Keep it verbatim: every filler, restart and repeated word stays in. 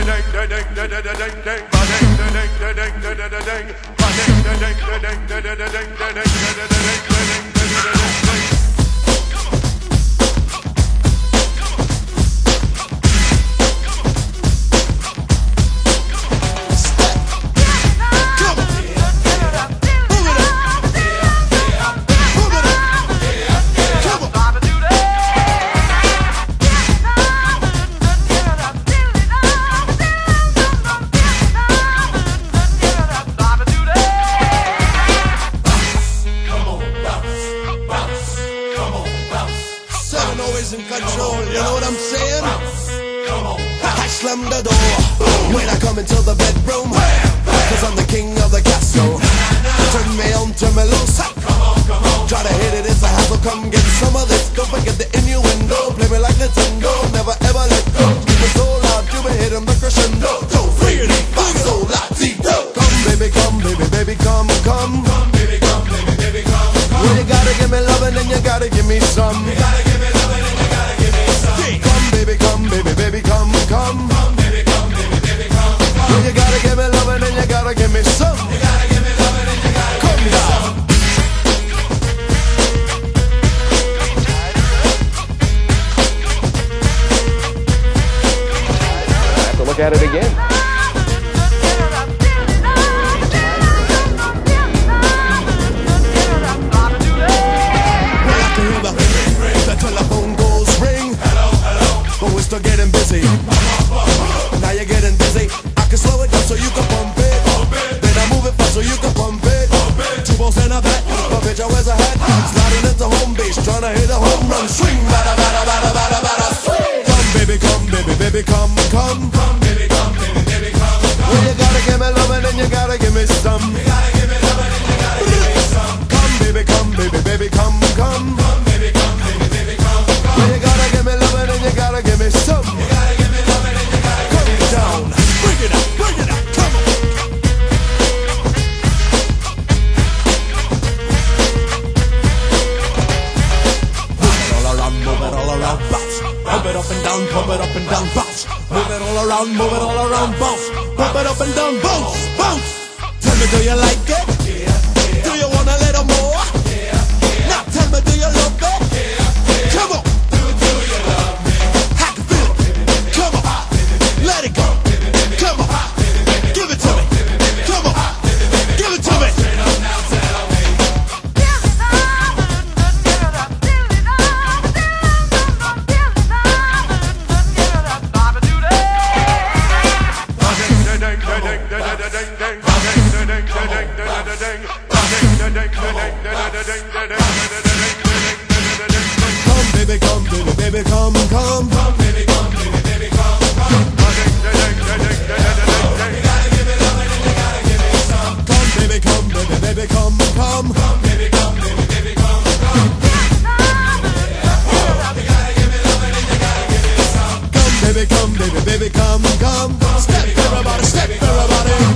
In control, you know what I'm saying? I slam the door when I come into the bedroom, cause I'm the king of the castle. Turn me on, turn me loose. Try to hit it, it's a hassle. Come get some of this. Don't forget the innuendo. Play me like Nintendo, never ever let go. Keep it so loud, you be hitting the crescendo. So free, five, so latito. Come baby, come baby, baby, come, come. Come baby, come baby, baby, come, come. Well, you gotta give me loving and you gotta give me some. You gotta give me loving and you gotta give me some. Come baby, come baby, baby, come, come. Come baby, come baby, baby, come, come. Well, you gotta give me loving and you gotta give me some. You gotta give me loving and you gotta give me some. I have to look at it again. Still getting busy. Now you're getting dizzy. I can slow it down so you can pump it. Then I move it fast so you can pump it. Two balls and a bat. My bitch, I wears a hat. Sliding into home base, trying to hit a home run. Swing, bada, bada, bada, bada, bada, swing. Come, baby, come, baby, baby, come, come. Come, baby, come, baby, baby, come, come. Well, you gotta give me loving and you gotta give me some. You gotta give me loving and you gotta give me some. Come, baby, come, baby, baby, come, come. Come, baby, come, baby, baby, come, come. Well, you gotta give me loving and you gotta give me some. You gotta give me loving and you gotta give me down. Bring it up, bring it up, come on. Move it all around, move it all around, bounce. Pump it up and down, pump it up and down, bounce. Move it all around, move it all around, bounce. Pump it up and down, bounce, bounce. Tell me, do you like it? Yeah, yeah. Do you want a little more? Yeah, yeah. Now tell me, do you love it? Yeah, yeah. Come on. Do, do you love me? I can feel it. Come on. Let it go. Come on. Give it to me. Come on. Give it to me. Come baby, come baby, baby, come, come. Come baby, come baby, baby, come, come. You gotta give me loving and you gotta give me some. Come baby, come baby, baby, come, come. Come baby, come baby, baby, come, come. You gotta give me loving and you gotta give me some. Come baby, come baby, baby, come, come. Step everybody, step everybody.